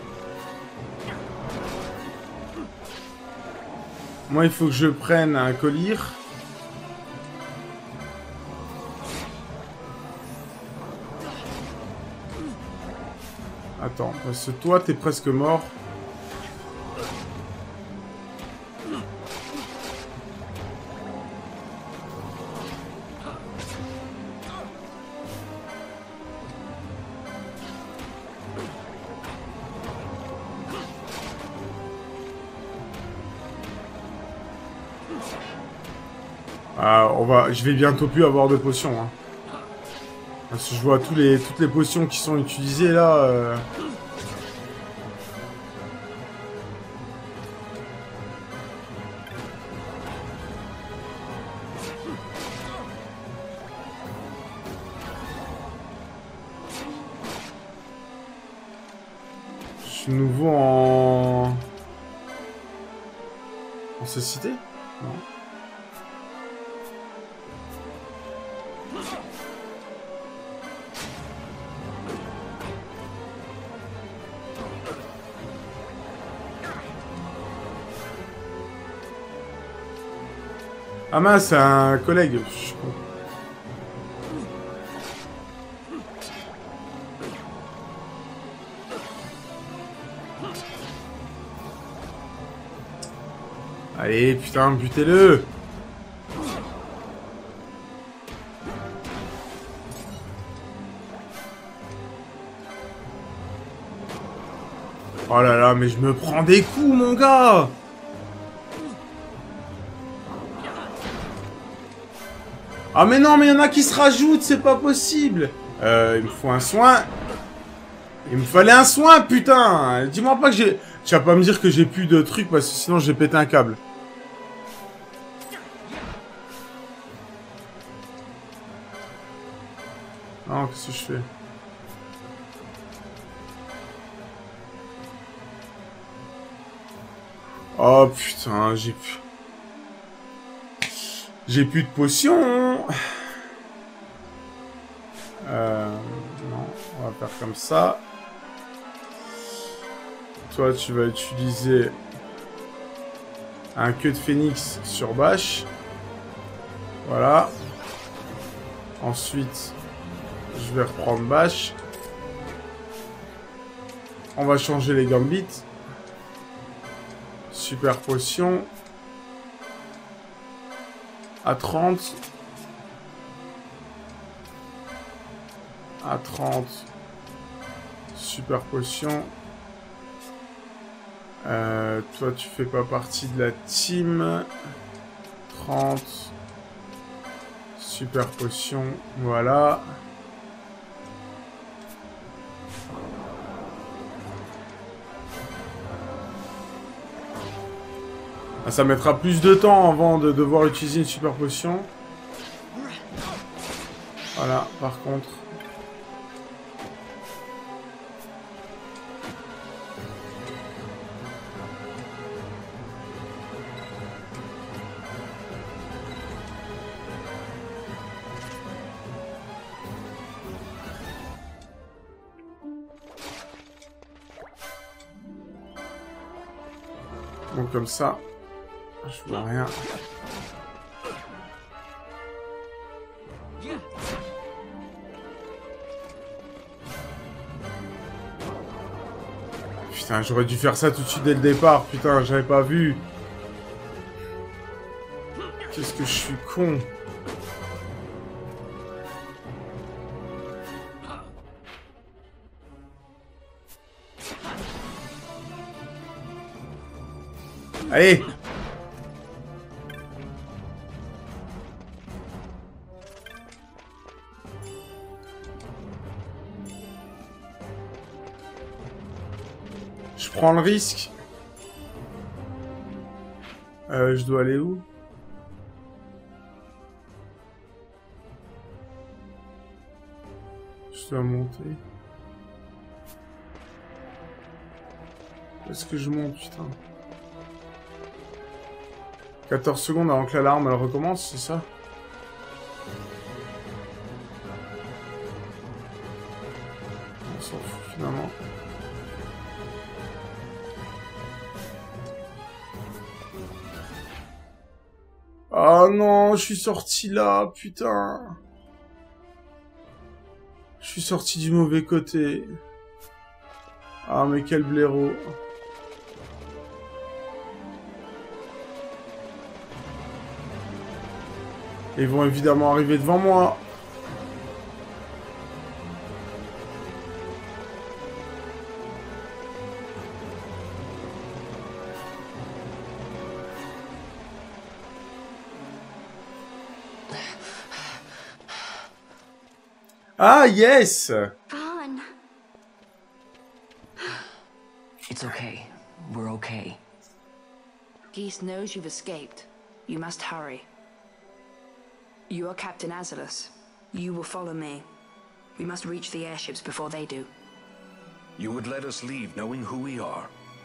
Moi, il faut que je prenne un collier. Attends, parce que toi, t'es presque mort. Je vais bientôt plus avoir de potions. Hein. Parce que je vois toutes les potions qui sont utilisées là. Je suis nouveau en cécité? Non. Ah mince, c'est un collègue. Je suis con. Allez, putain, butez-le. Oh là là, mais je me prends des coups, mon gars. Ah mais non, mais il y en a qui se rajoutent, c'est pas possible. Il me faut un soin. Il me fallait un soin, putain. Dis-moi pas que j'ai... Tu vas pas me dire que j'ai plus de trucs, parce que sinon j'ai pété un câble. Non, qu'est-ce que je fais? Oh putain, j'ai plus... J'ai plus de potions. Non, on va faire comme ça. Toi, tu vas utiliser un queue de phénix sur bâche. Voilà. Ensuite, je vais reprendre bâche. On va changer les gambits. Super potion. À 30. À 30. Super potion. Toi, tu fais pas partie de la team. 30. Super potion. Voilà. Ah, ça mettra plus de temps avant de devoir utiliser une super potion. Voilà, par contre. Donc comme ça, je vois rien. Putain, j'aurais dû faire ça tout de suite dès le départ. Putain, j'avais pas vu. Qu'est-ce que je suis con. Allez! Je prends le risque. Je dois aller où? Je dois monter. Où est-ce que je monte, putain? 14 secondes avant que l'alarme elle recommence, c'est ça? On s'en fout finalement. Oh non, je suis sorti là, putain. Je suis sorti du mauvais côté. Ah mais quel blaireau. Ils vont évidemment arriver devant moi. Ah, yes! Vaughn. It's okay. We're okay. Geese knows you've escaped. You must hurry. You are Captain Azalus. You will follow me. We must reach the airships before they do. You would let us leave knowing who we are.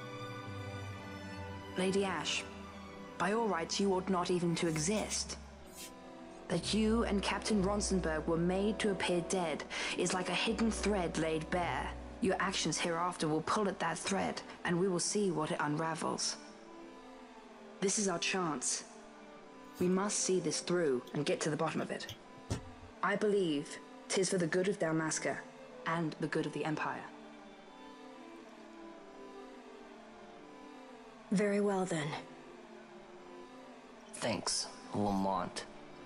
Lady Ash, by all rights you ought not even to exist. That you and Captain Ronsenberg were made to appear dead is like a hidden thread laid bare. Your actions hereafter will pull at that thread, and we will see what it unravels. This is our chance. We must see this through and get to the bottom of it. I believe 'tis for the good of Dalmasca and the good of the Empire. Very well then. Thanks, Lamont.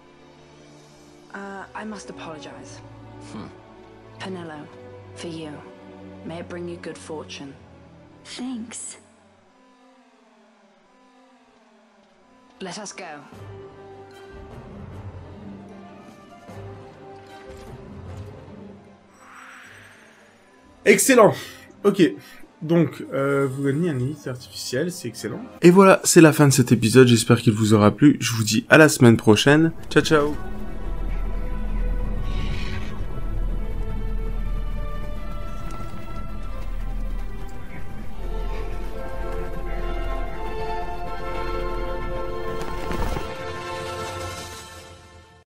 I must apologize. Penelo, for you. May it bring you good fortune. Thanks. Let us go. Excellent. Ok. Donc, vous gagnez un élite artificiel, c'est excellent. Et voilà, c'est la fin de cet épisode, j'espère qu'il vous aura plu. Je vous dis à la semaine prochaine. Ciao, ciao.